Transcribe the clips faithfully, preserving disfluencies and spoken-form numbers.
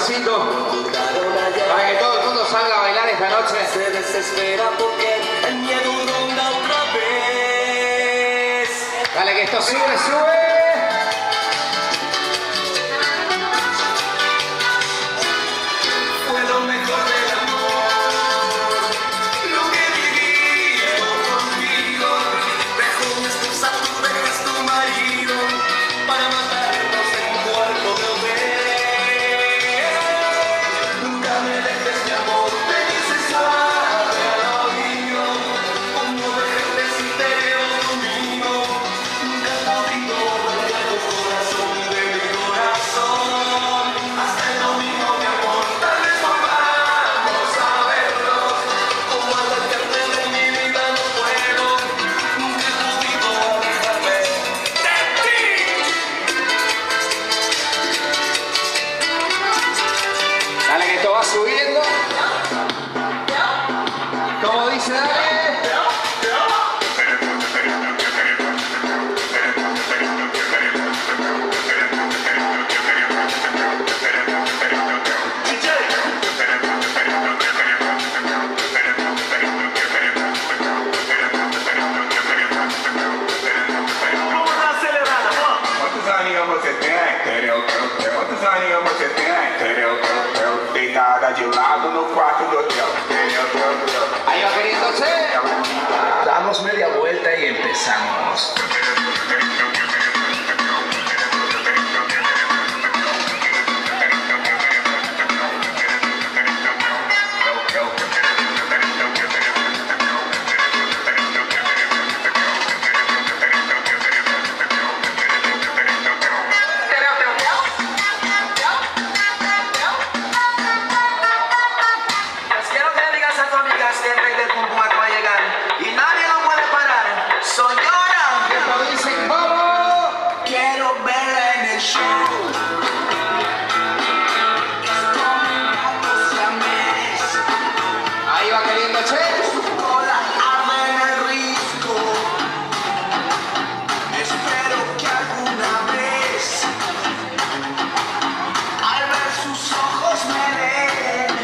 pasito para que todo el mundo salga a bailar esta noche. Se desespera porque el miedo ronda otra vez. Dale que esto sube, sube. Fue lo mejor del amor, lo que viví conmigo. Dejo mi esposa, tú dejas tu marido para matarnos en un cuarto de hotel. Nunca me dejes, mi amor, me dices suave al oído. Como dejarte si te veo conmigo. Nunca he podido volver tu corazón de mi corazón. Hasta el domingo, mi amor, tal vez volvamos a vernos. Como alejarte de mi vida no puedo. Nunca he podido alejarme de ti. Dale que esto va subiendo. Como dice, dale. Vamos a celebrar, amor. ¿Cuántos años você tem? Tereu, tereu, tereu. Quantos anos você tem? Tereu, tereu, tereu. Deitada de lado no quarto do hotel. Tereu, tereu, tereu. Ahí va queriéndose. Damos media vuelta y empezamos. Pues quiero que le digas a tu amiga que el rey del pum pum acaba de llegar y nadie lo puede parar. Soy Llora. Esto dice, ¿cómo? Quiero verla en el show. Es como un gato siamés. Ahí va queriéndose. Con la arma en el risco. Espero que alguna vez al ver sus ojos me den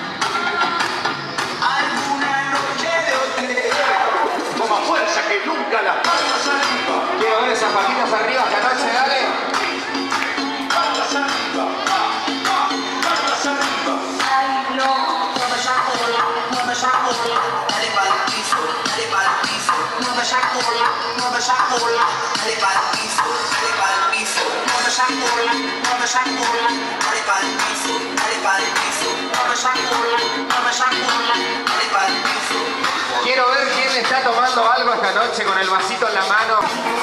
alguna noche de hotel. Con más fuerza que nunca las palmas arriba. Quiero ver esas patitas arriba esta noche, dale. Palmas arriba. Palmas arriba. Ay, no, mueve esa cola, mueve esa cola, dale pa'l piso, dale pa'l piso, mueve esa cola, mueve esa cola, dale pa'l piso, dale pa'l piso, mueve esa cola, mueve esa cola, dale pa'l piso, dale pa'l piso, mueve esa cola, mueve esa cola, dale pa'l piso. Quiero ver quién está tomando algo esta noche con el vasito en la mano.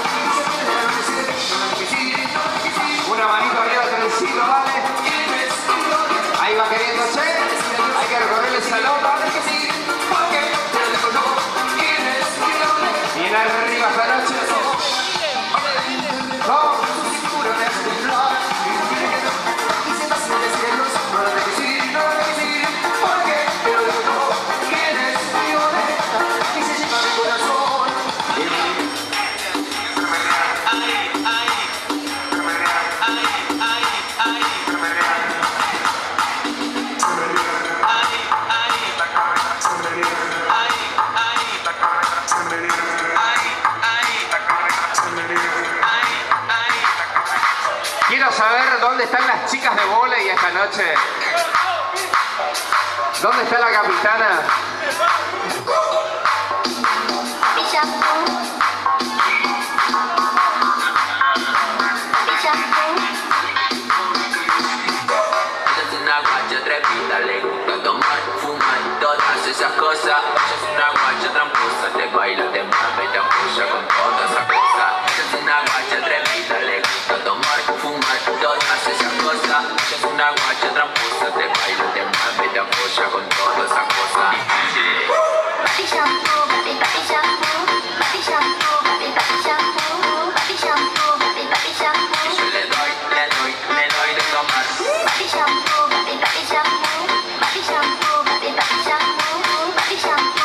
Una manito arriba del trencito, dale. Ahí va queriéndose. Hay que recorrer el salón, dale. Bien arriba esta noche. Vamos. Quiero saber dónde están las chicas de vóley esta noche. ¿Dónde está la capitana? Ella es una guacha atrevida, le gusta tomar, fumar, todas esas cosas. Ella es una guacha tramposa, te baila, te mueve, te apoya con todas esas cosas. Ella es una guacha atrevida, le gusta tomar, fumar, todas esas cosas. Ella es una guacha tramposa, te baila, te mueve, te apoya con todas esas cosas. Papi shampoo, papi papi shampoo, papi shampoo, papi papi shampoo, papi shampoo, papi papi shampoo. Y yo le doy, le doy, le doy de tomar. Papi shampoo, papi papi shampoo, papi shampoo, papi papi shampoo, papi shampoo.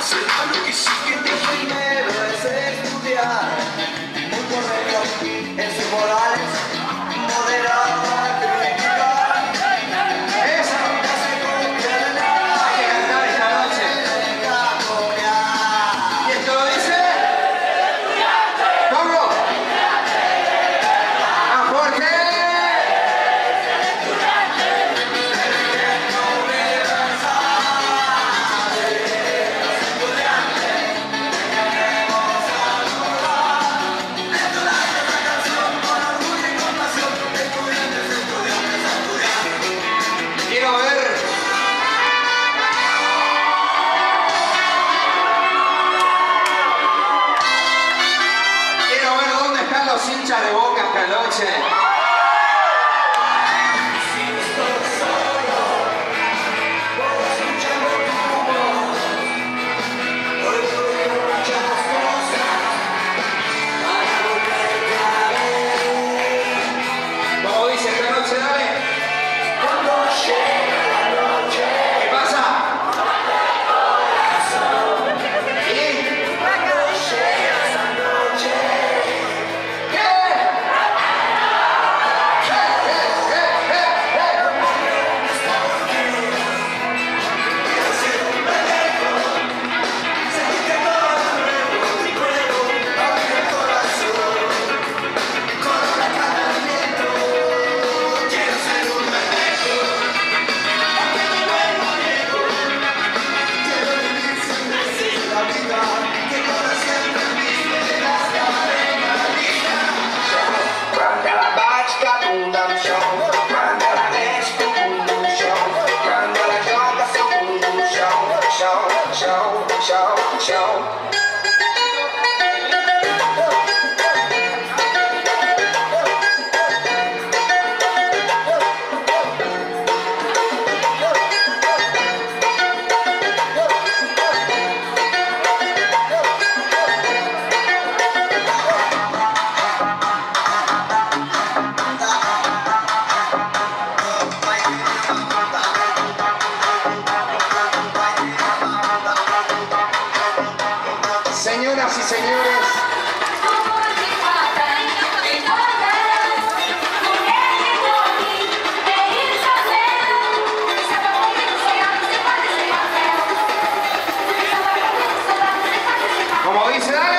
Hincha de Boca esta noche. ¿Cómo dice esta noche, dale? ¿Qué pasa? Señoras y señores, como dice, dale.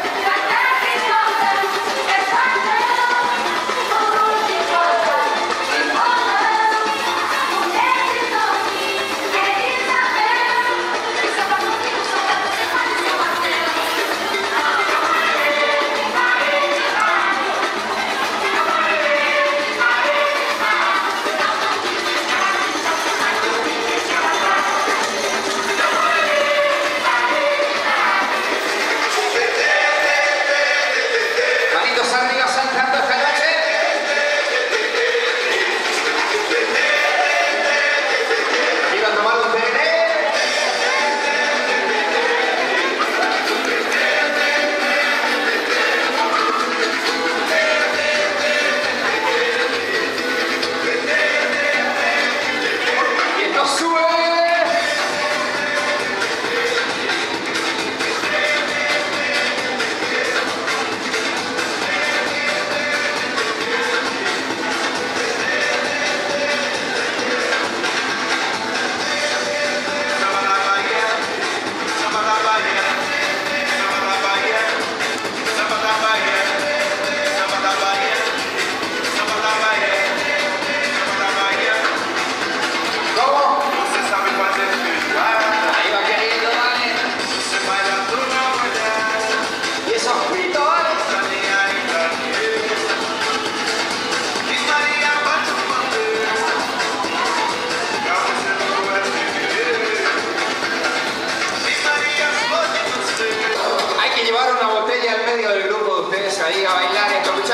Ahí a bailar esto, escuchá.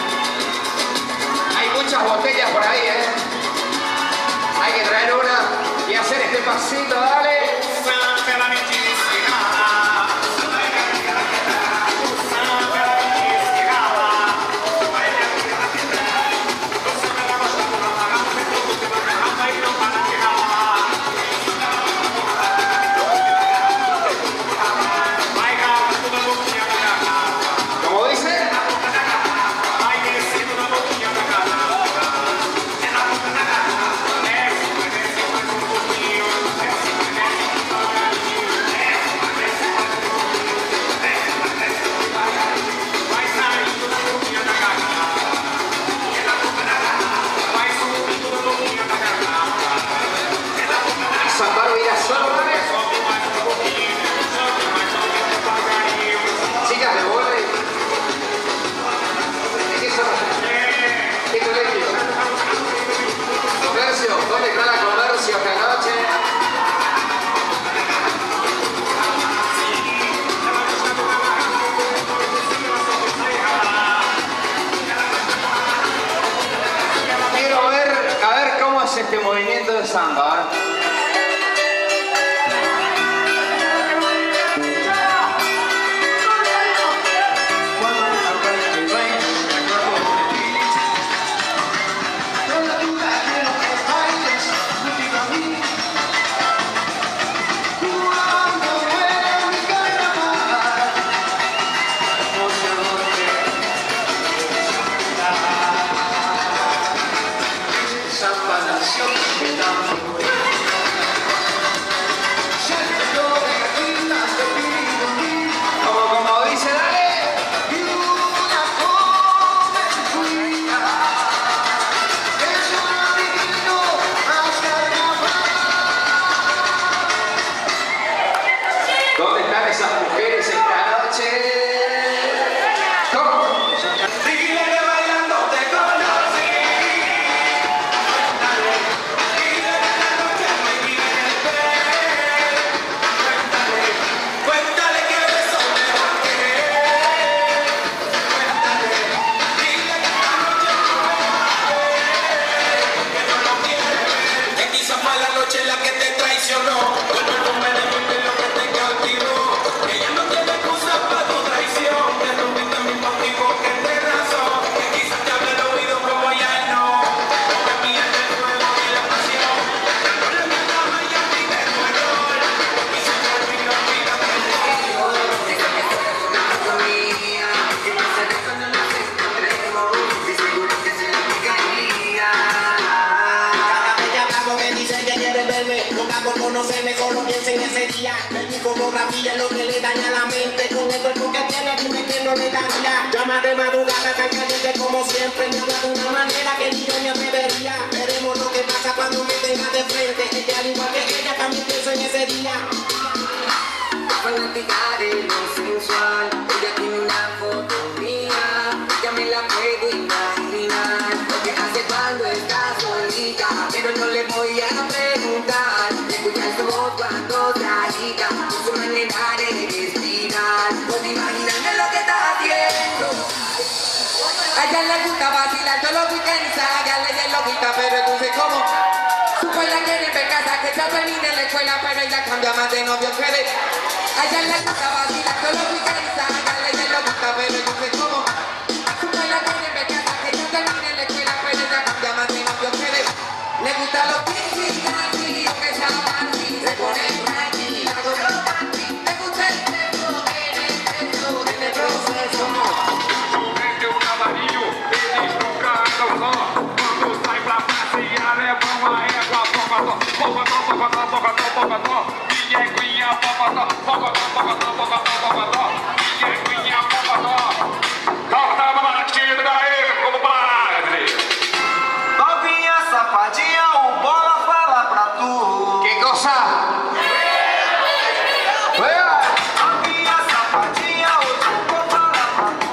Hay muchas botellas por ahí, ¿eh? Hay que traer una y hacer este pasito, dale. pastilla es lo que le daña la mente. Con el cuerpo que tiene, dime que no le daría. Llama de madrugada, tan caliente como siempre. Me habla de una manera que ni yo me atrevería. Veremos lo que pasa cuando me tenga de frente. Ella, al igual que ella, también pienso en ese día. Fanática de lo sensual, ella tiene una foto mía, ya me la puedo imaginar, lo que hace cuando está solita, pero no le voy a preguntar, escuchar su voz cuando se agita, su manera de respirar, puedo imaginarme lo que está haciendo. A ella le gusta vacilar todos los weekends, a ella le lo quita, pero entonces como su escuela quiere ver casa que ya termine la escuela, pero ella cambia más de novio que de. A ella le gusta vacilar todos los weekends, a ella le lo gusta, pero yo sé cómo. Su escuela quiere ver casa que ya termine la escuela, pero ella cambia más de novio que de. Le gusta los pinches, así, que se así, se pone tranquila, le gusta el sexo, en el sexo, en el proceso. Vende um cavalinho, eles nunca andam só. Quando sai pra passear é bom a égua, pocotó, pocotó, pocotó, pocotó, pocotó. Minha pocotó, pocotó, pocotó, pocotó, pocotó. Minha pocotó. Corta a batida aí, compadre. Novinha safadinha, o Bola fala pra tu. ¿Qué cosa? ¡Fuera! Novinha safadinha, o Bola fala pra tu.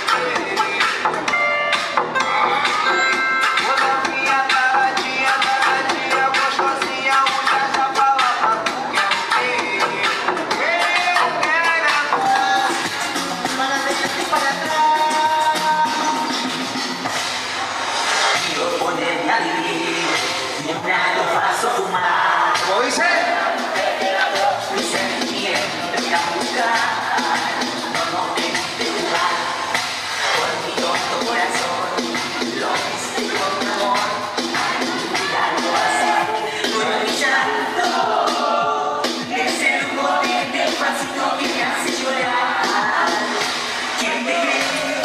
Ô novinha taradinha, taradinha, gostosinha, o já já fala pra tu. Para adelante y para atrás. Quiero ponerme a vivir, mientras lo paso a fumar. ¿Cómo dice? Mi sentimiento y a buscar, no nos dejes de jugar. Por mi tonto corazón, lo hice con amor. Mirarlo así, no es mi llanto. Es el humo de despacito que me hace llorar. ¿Quién te cree?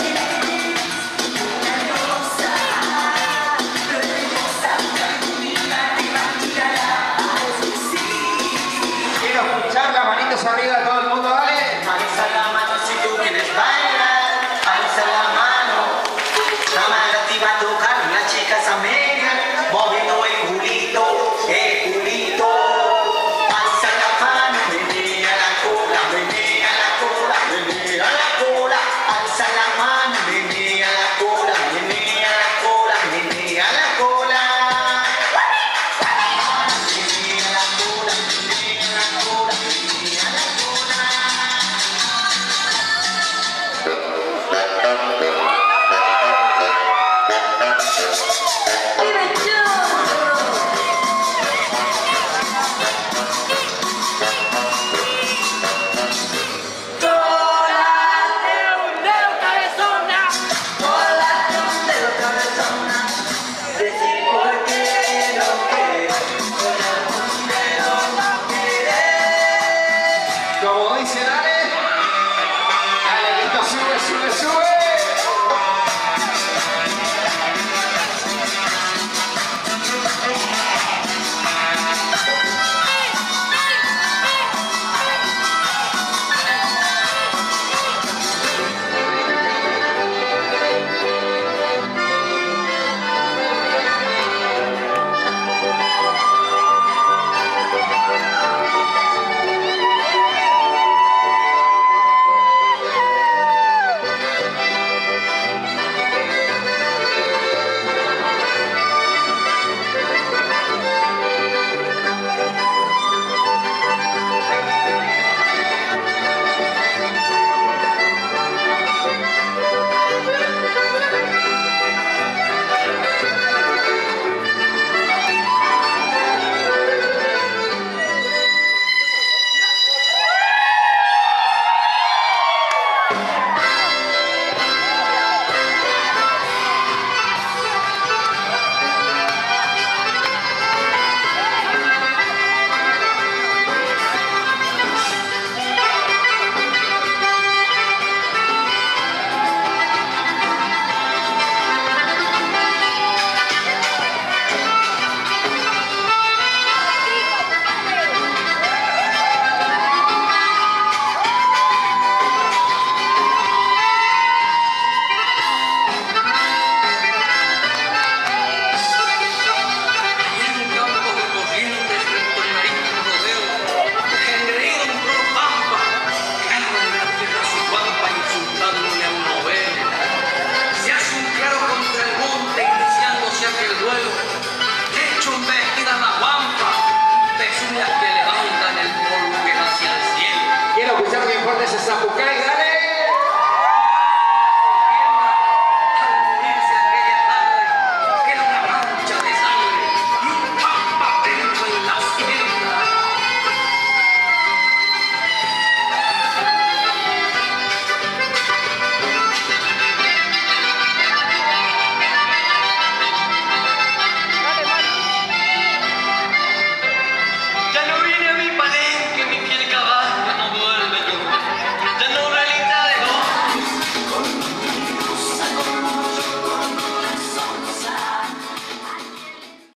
Una rosa, pero hermosa, tu vida te va a tirar. Sí. Quiero escuchar las manitos arriba de todo el mundo, ¿vale? Alza la mano si tú quieres bailar. Alza la mano. La mano te va a tocar las chicas amigas. Moviendo el culito, el culito. Alza la mano, menea la cola, menea la cola, menea la cola. Alza la mano, menea la cola, menea la cola, menea la cola. Menea la cola, menea la cola, menea la cola. Como dice, dale. Dale, que esto sube, sube, sube.